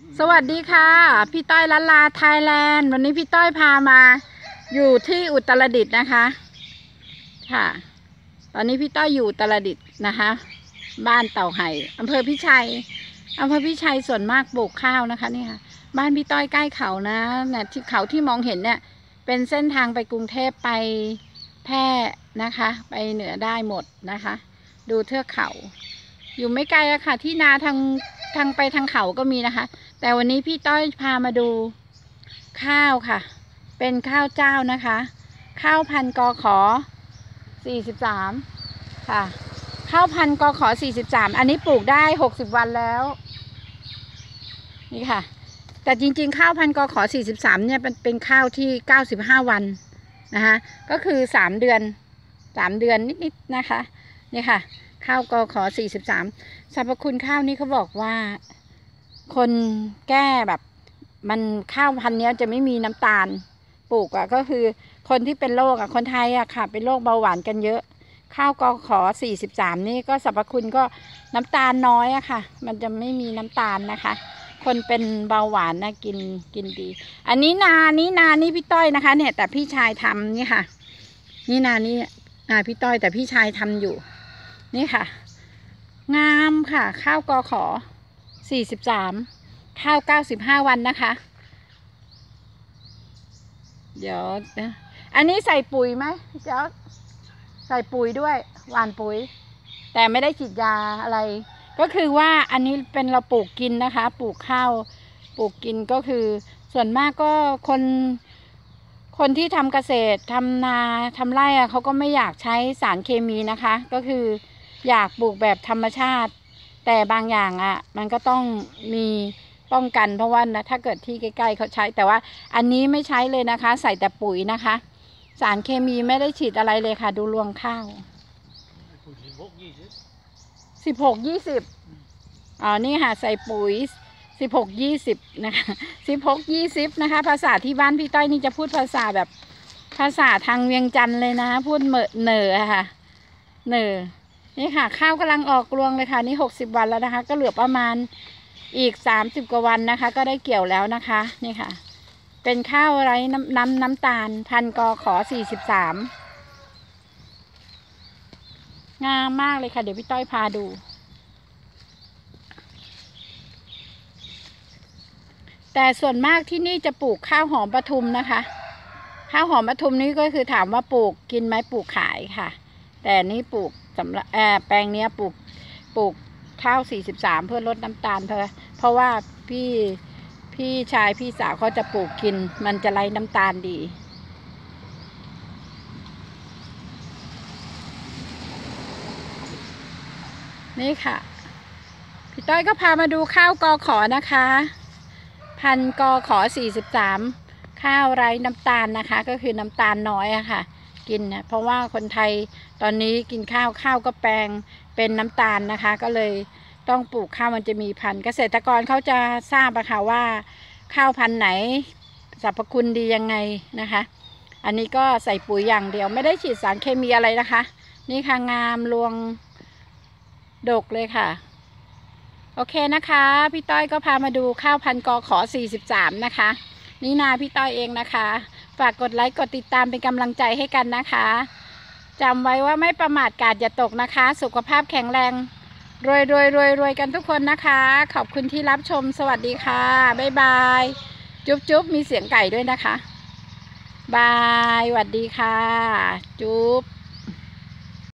สวัสดีค่ะพี่ต้อยละลาไทยแลนด์วันนี้พี่ต้อยพามาอยู่ที่อุตรดิตถ์นะคะค่ะตอนนี้พี่ต้อยอยู่อุตรดิตถ์นะคะบ้านเต่าไห่อำเภอพิชัยส่วนมากปลูกข้าวนะคะนี่ค่ะบ้านพี่ต้อยใกล้เขานะเนี่ยที่เขาที่มองเห็นเนี่ยเป็นเส้นทางไปกรุงเทพไปแพร่นะคะไปเหนือได้หมดนะคะดูเทือกเขาอยู่ไม่ไกลอะค่ะที่นาทางไปทางเขาก็มีนะคะแต่วันนี้พี่ต้อยพามาดูข้าวค่ะเป็นข้าวเจ้านะคะข้าวพันธุ์กข43ค่ะข้าวพันธุ์กข43อันนี้ปลูกได้60วันแล้วนี่ค่ะแต่จริงๆข้าวพันธุ์กข43เนี่ยเป็นข้าวที่95วันนะคะก็คือ3 เดือนนิดๆนะคะนี่ค่ะข้าวกข43สรรพคุณข้าวนี้เขาบอกว่าคนแก้แบบมันข้าวพันธุ์นี้จะไม่มีน้ำตาลปลูกอ่ะก็คือคนที่เป็นโรคอ่ะคนไทยอ่ะค่ะเป็นโรคเบาหวานกันเยอะข้าวกข43นี่ก็สรรพคุณก็น้ำตาลน้อยอะค่ะมันจะไม่มีน้ำตาลนะคะคนเป็นเบาหวานนะกินดีอันนี้นานี่พี่ต้อยนะคะเนี่ยแต่พี่ชายทำนี่ค่ะนี่นานี่พี่ต้อยแต่พี่ชายทำอยู่นี่ค่ะงามค่ะข้าวกข43ข้าว95วันนะคะเดี๋ยวอันนี้ใส่ปุ๋ยไหมเจ้าใส่ปุ๋ยด้วยหว่านปุ๋ยแต่ไม่ได้ฉีดยาอะไรก็คือว่าอันนี้เป็นเราปลูกกินนะคะปลูกข้าวปลูกกินก็คือส่วนมากก็คนที่ทำเกษตรทำนาทำไร่อะเขาก็ไม่อยากใช้สารเคมีนะคะก็คืออยากปลูกแบบธรรมชาติแต่บางอย่างอ่ะมันก็ต้องมีป้องกันเพราะว่าถ้าเกิดที่ใกล้ๆเขาใช้แต่ว่าอันนี้ไม่ใช้เลยนะคะใส่แต่ปุ๋ยนะคะสารเคมีไม่ได้ฉีดอะไรเลยค่ะดูรวงข้าว16-20นี่ค่ะใส่ปุ๋ย16-20นะคะ16-20นะคะภาษาที่บ้านพี่ต้อยนี่จะพูดภาษาแบบภาษาทางเวียงจันทร์เลยนะพูดเหน่อค่ะเหน่อนี่ค่ะข้าวกำลังออกรวงเลยค่ะนี่60วันแล้วนะคะก็เหลือประมาณอีก30กว่าวันนะคะก็ได้เกี่ยวแล้วนะคะนี่ค่ะเป็นข้าวไร้น้ำตาลพันธุ์กข43งามมากเลยค่ะเดี๋ยวพี่ต้อยพาดูแต่ส่วนมากที่นี่จะปลูกข้าวหอมปทุมนะคะข้าวหอมปทุมนี่ก็คือถามว่าปลูกกินไหมปลูกขายค่ะแต่นี่ปลูกสำหรับแปลงนี้ปลูกข้าว43เพื่อลดน้ำตาลเพราะว่าพี่ชายพี่สาวเขาจะปลูกกินมันจะไร้น้ำตาลดีนี่ค่ะพี่ต้อยก็พามาดูข้าวกขนะคะพันกข43ข้าวไร้น้ำตาลนะคะก็คือน้ำตาลน้อยอะค่ะกินนะเพราะว่าคนไทยตอนนี้กินข้าวก็แปลงเป็นน้ำตาลนะคะก็เลยต้องปลูกข้าวมันจะมีพันธุ์เกษตรกรเขาจะทราบอะค่ะว่าข้าวพันธุ์ไหนสรรพคุณดียังไงนะคะอันนี้ก็ใส่ปุ๋ยอย่างเดียวไม่ได้ฉีดสารเคมีอะไรนะคะนี่ค่ะงามรวงดกเลยค่ะโอเคนะคะพี่ต้อยก็พามาดูข้าวพันธุ์กข43นะคะนี่นาพี่ต้อยเองนะคะฝากกดไลค์กดติดตามเป็นกำลังใจให้กันนะคะจำไว้ว่าไม่ประมาทกาดอย่าตกนะคะสุขภาพแข็งแรงรวยกันทุกคนนะคะขอบคุณที่รับชมสวัสดีค่ะบ๊ายบายจุ๊บมีเสียงไก่ด้วยนะคะบายสวัสดีค่ะจุ๊บ